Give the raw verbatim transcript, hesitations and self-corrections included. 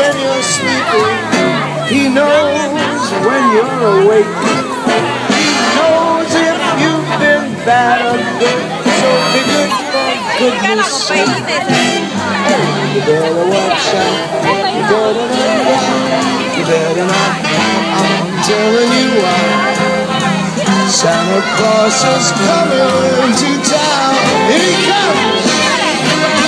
when you're sleeping. He knows when you're awake. He knows if you've been bad or good. So be good for goodness sake. You better watch out. You better not die. You better not. I'm telling you why. Santa Claus is coming to town. Here he comes.